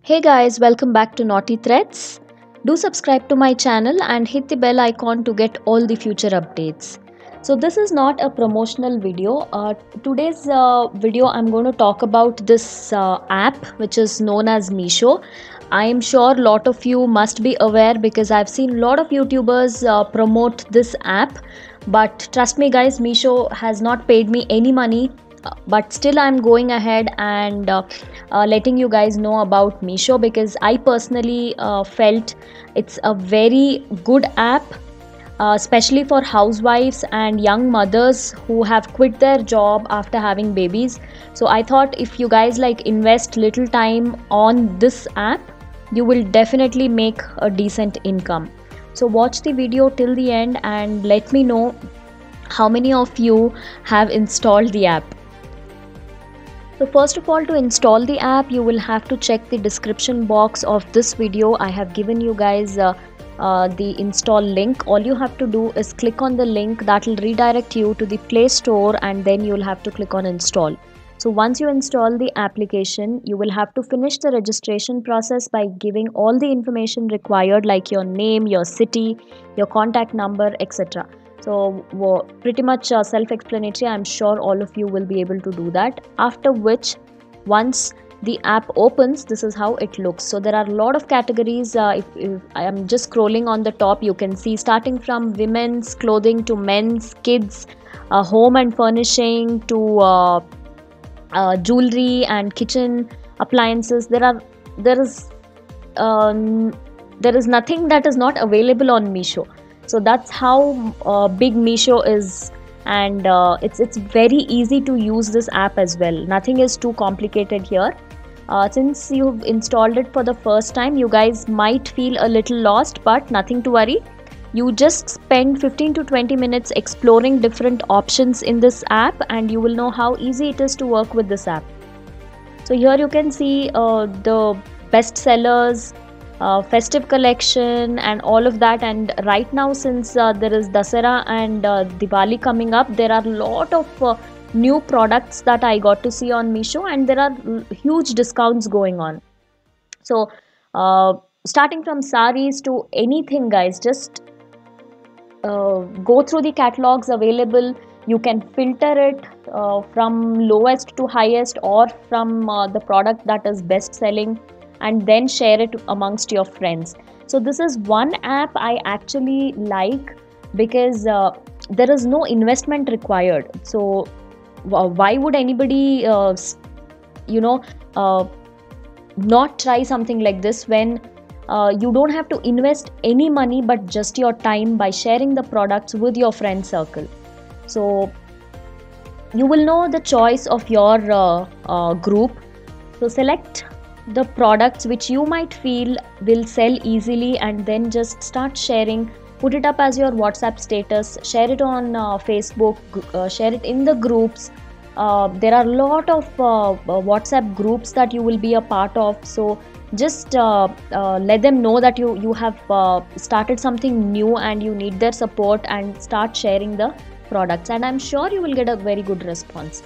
Hey guys, welcome back to Naughty Threads. Do subscribe to my channel and hit the bell icon to get all the future updates. So this is not a promotional video. Today's video I'm going to talk about this app which is known as Meesho. I am sure a lot of you must be aware because I've seen a lot of YouTubers promote this app. But trust me guys, Meesho has not paid me any money, but still I'm going ahead and letting you guys know about Meesho because I personally felt it's a very good app, especially for housewives and young mothers who have quit their job after having babies. So I thought if you guys like invest little time on this app, you will definitely make a decent income. So watch the video till the end and let me know how many of you have installed the app. So first of all, to install the app, you will have to check the description box of this video. I have given you guys the install link. All you have to do is click on the link that will redirect you to the Play Store, and then you will have to click on install. So once you install the application, you will have to finish the registration process by giving all the information required like your name, your city, your contact number, etc. So pretty much self-explanatory. I'm sure all of you will be able to do that. After which, once the app opens, this is how it looks. So there are a lot of categories. If I am just scrolling on the top, you can see starting from women's clothing to men's, kids, home and furnishing to jewelry and kitchen appliances. There is nothing that is not available on Meesho. So that's how big Meesho is, and it's very easy to use this app as well. Nothing is too complicated here. Since you've installed it for the first time, you guys might feel a little lost, but nothing to worry. You just spend 15 to 20 minutes exploring different options in this app and you will know how easy it is to work with this app. So here you can see the best sellers, festive collection and all of that. And right now, since there is Dasara and Diwali coming up, there are a lot of new products that I got to see on Meesho, and there are huge discounts going on. So starting from saris to anything guys, just go through the catalogs available. You can filter it from lowest to highest or from the product that is best selling, and then share it amongst your friends. So this is one app I actually like because there is no investment required. So why would anybody not try something like this when you don't have to invest any money but just your time by sharing the products with your friend circle. So you will know the choice of your group. So select the products which you might feel will sell easily and then just start sharing. Put it up as your WhatsApp status, share it on Facebook, share it in the groups. There are a lot of WhatsApp groups that you will be a part of. So just let them know that you have started something new and you need their support, and start sharing the products, and I'm sure you will get a very good response.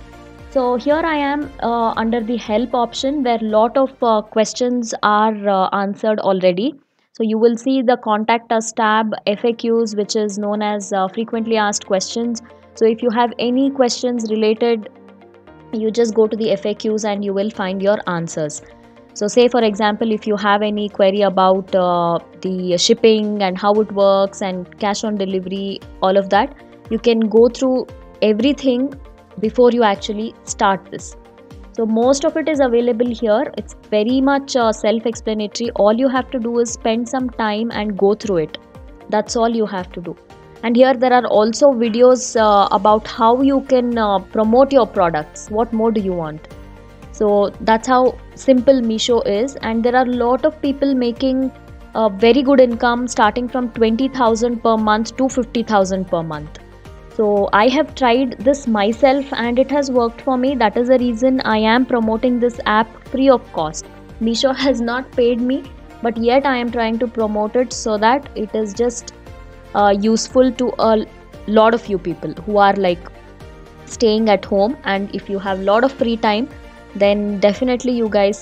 So here I am under the help option where lot of questions are answered already. So you will see the contact us tab, FAQs, which is known as frequently asked questions. So if you have any questions related, you just go to the FAQs and you will find your answers. So say for example, if you have any query about the shipping and how it works and cash on delivery, all of that, you can go through everything before you actually start this. So most of it is available here. It's very much self-explanatory. All you have to do is spend some time and go through it. That's all you have to do. And here there are also videos about how you can promote your products. What more do you want? So that's how simple Meesho is, and there are a lot of people making a very good income starting from 20,000 per month to 50,000 per month. So I have tried this myself and it has worked for me. That is the reason I am promoting this app free of cost. Meesho has not paid me, but yet I am trying to promote it so that it is just useful to a lot of you people who are like staying at home, and if you have a lot of free time, then definitely you guys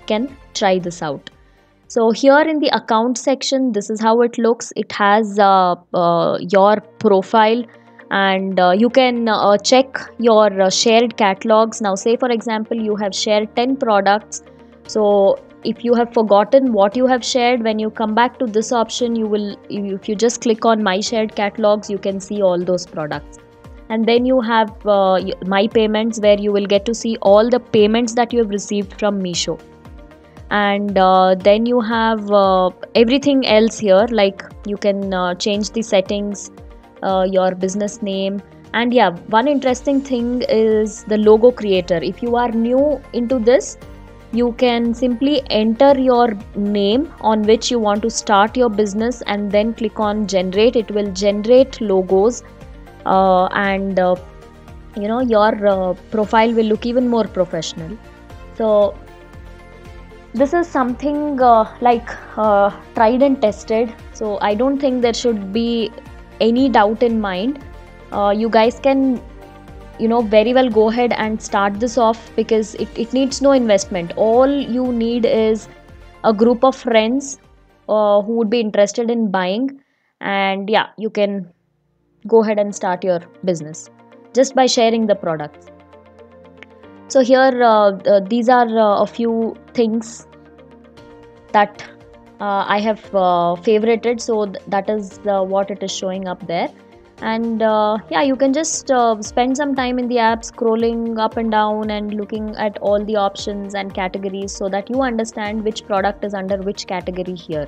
can try this out. So here in the account section, this is how it looks. It has your profile, and you can check your shared catalogs. Now say for example you have shared 10 products. So if you have forgotten what you have shared, when you come back to this option, you will, if you just click on my shared catalogs, you can see all those products. And then you have my payments, where you will get to see all the payments that you have received from Meesho. And then you have everything else here, like you can change the settings, your business name. And yeah, one interesting thing is the logo creator. If you are new into this, you can simply enter your name on which you want to start your business, and then click on generate. It will generate logos, and your profile will look even more professional. So this is something tried and tested, so I don't think there should be any doubt in mind. You guys can very well go ahead and start this off, because it needs no investment. All you need is a group of friends who would be interested in buying, and yeah, you can go ahead and start your business just by sharing the products. So here these are a few things that I have favorited, so that is what it is showing up there. And yeah, you can just spend some time in the app scrolling up and down and looking at all the options and categories, so that you understand which product is under which category here.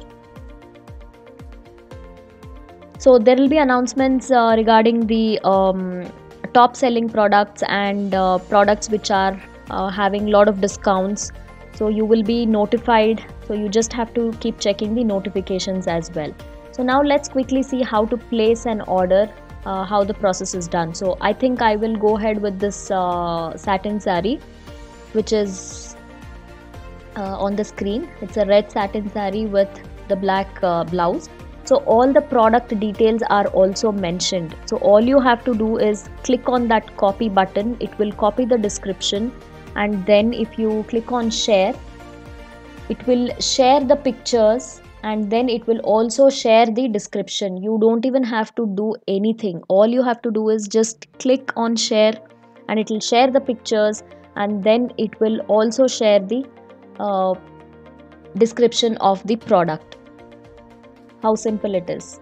So there will be announcements regarding the top selling products and products which are having a lot of discounts. So you will be notified, so you just have to keep checking the notifications as well. So now let's quickly see how to place an order, how the process is done. So I think I will go ahead with this satin saree, which is on the screen. It's a red satin saree with the black blouse. So all the product details are also mentioned. So all you have to do is click on that copy button. It will copy the description, and then if you click on share, it will share the pictures, and then it will also share the description. You don't even have to do anything. All you have to do is just click on share, and it will share the pictures, and then it will also share the description of the product. How simple it is.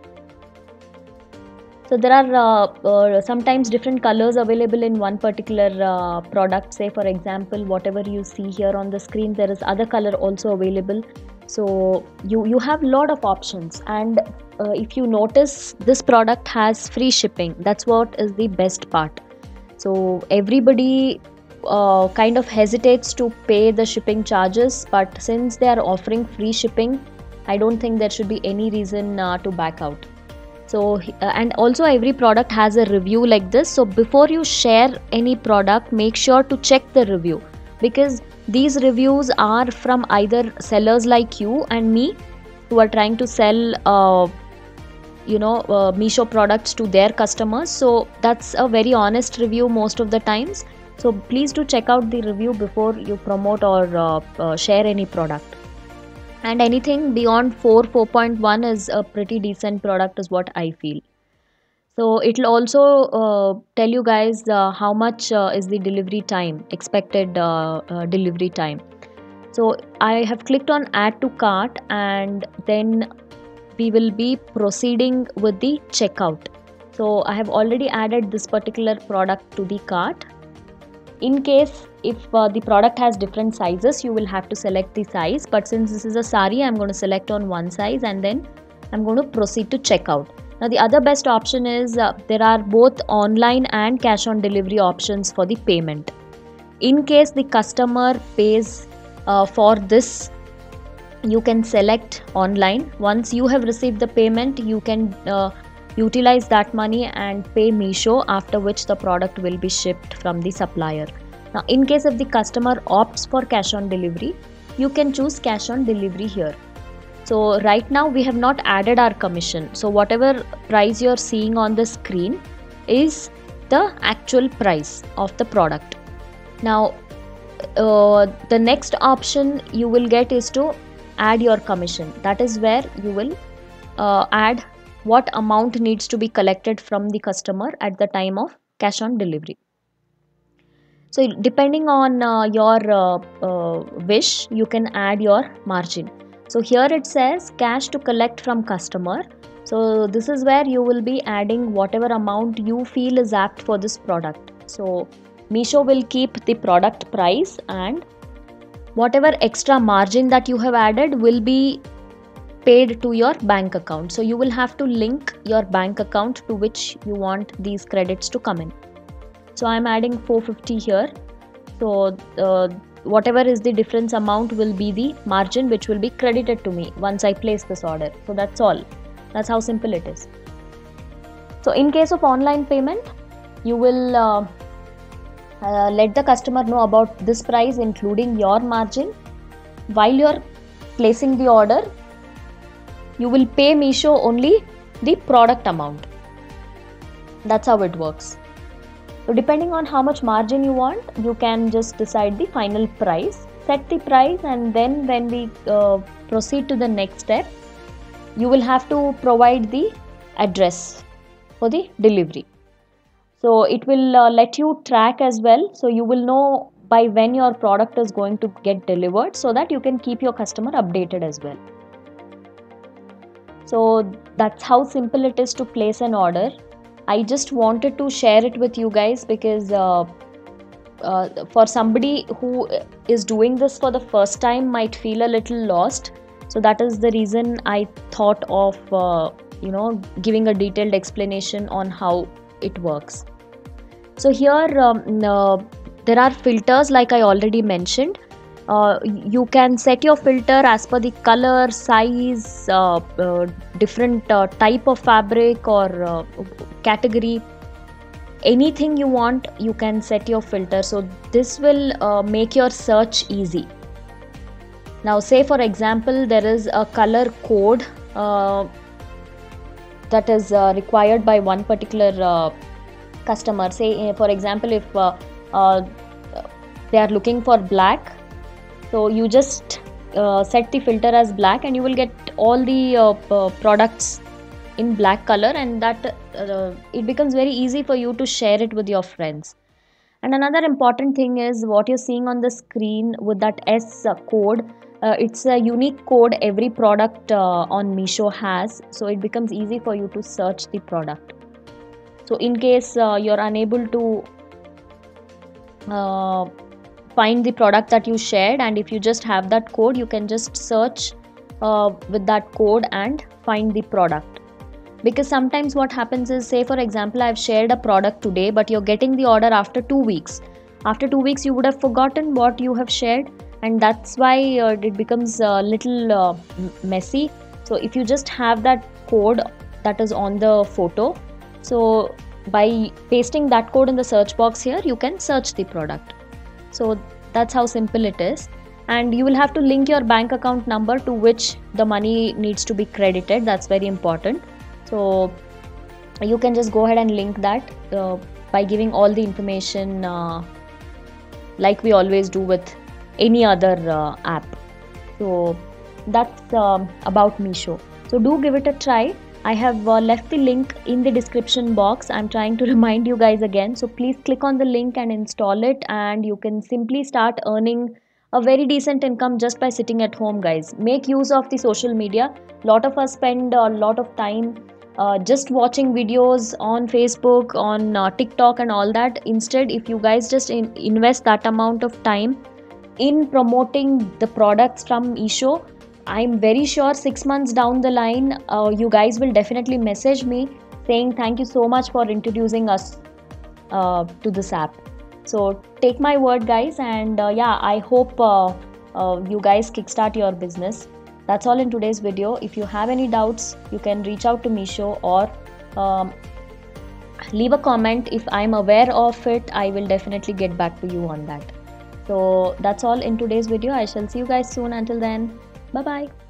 So there are sometimes different colors available in one particular product. Say for example, whatever you see here on the screen, there is other color also available. So you have a lot of options, and if you notice, this product has free shipping. That's what is the best part. So everybody kind of hesitates to pay the shipping charges, but since they are offering free shipping, I don't think there should be any reason to back out. So and also every product has a review like this. So before you share any product, make sure to check the review, because these reviews are from either sellers like you and me who are trying to sell Meesho products to their customers. So that's a very honest review most of the times. So please do check out the review before you promote or share any product. And anything beyond 4.1 is a pretty decent product, is what I feel. So it will also tell you guys how much is the delivery time, expected delivery time. So I have clicked on add to cart, and then we will be proceeding with the checkout. So I have already added this particular product to the cart. In case if the product has different sizes, you will have to select the size, but since this is a sari, I'm going to select on one size, and then I'm going to proceed to checkout. Now the other best option is there are both online and cash on delivery options for the payment. In case the customer pays for this, you can select online. Once you have received the payment, you can utilize that money and pay Meesho, after which the product will be shipped from the supplier. Now in case if the customer opts for cash on delivery, you can choose cash on delivery here. So right now we have not added our commission. So whatever price you're seeing on the screen is the actual price of the product. Now the next option you will get is to add your commission. That is where you will add what amount needs to be collected from the customer at the time of cash on delivery. So depending on your wish, you can add your margin. So here it says cash to collect from customer. So this is where you will be adding whatever amount you feel is apt for this product. So Meesho will keep the product price, and whatever extra margin that you have added will be paid to your bank account. So you will have to link your bank account to which you want these credits to come in. So I'm adding 450 here. So whatever is the difference amount will be the margin which will be credited to me once I place this order. So that's all. That's how simple it is. So in case of online payment, you will let the customer know about this price including your margin. While you're placing the order, you will pay Meesho only the product amount. That's how it works. So depending on how much margin you want, you can just decide the final price, set the price, and then when we proceed to the next step, you will have to provide the address for the delivery. So it will let you track as well. So you will know by when your product is going to get delivered, so that you can keep your customer updated as well. So that's how simple it is to place an order. I just wanted to share it with you guys because for somebody who is doing this for the first time might feel a little lost. So that is the reason I thought of giving a detailed explanation on how it works. So here there are filters like I already mentioned. You can set your filter as per the color, size, different type of fabric or category. Anything you want, you can set your filter. So this will make your search easy. Now say for example there is a color code that is required by one particular customer. Say for example if they are looking for black, so you just set the filter as black and you will get all the products in black color, and that it becomes very easy for you to share it with your friends. And another important thing is what you're seeing on the screen with that S code. It's a unique code every product on Meesho has, so it becomes easy for you to search the product. So in case you're unable to find the product that you shared, and if you just have that code, you can just search with that code and find the product. Because sometimes what happens is, say for example I've shared a product today, but you're getting the order after 2 weeks. After 2 weeks you would have forgotten what you have shared, and that's why it becomes a little messy. So if you just have that code that is on the photo, so by pasting that code in the search box here, you can search the product. So that's how simple it is. And you will have to link your bank account number to which the money needs to be credited. That's very important. So you can just go ahead and link that by giving all the information like we always do with any other app. So that's about Meesho. So do give it a try. I have left the link in the description box. I'm trying to remind you guys again. So please click on the link and install it, and you can simply start earning a very decent income just by sitting at home, guys. Make use of the social media. A lot of us spend a lot of time just watching videos on Facebook, on TikTok and all that. Instead, if you guys just invest that amount of time in promoting the products from Meesho, I'm very sure 6 months down the line, you guys will definitely message me saying thank you so much for introducing us to this app. So take my word, guys, and yeah, I hope you guys kickstart your business. That's all in today's video. If you have any doubts, you can reach out to Meesho or leave a comment. If I'm aware of it, I will definitely get back to you on that. So that's all in today's video. I shall see you guys soon. Until then, bye bye.